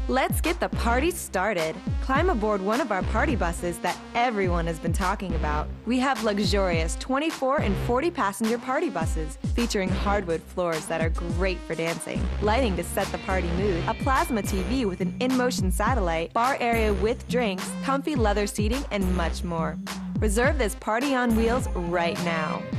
Let's get the party started. Climb aboard one of our party buses that everyone has been talking about. We have luxurious 24 and 40 passenger party buses featuring hardwood floors that are great for dancing, lighting to set the party mood, a plasma TV with an in-motion satellite, bar area with drinks, comfy leather seating, and much more. Reserve this party on wheels right now.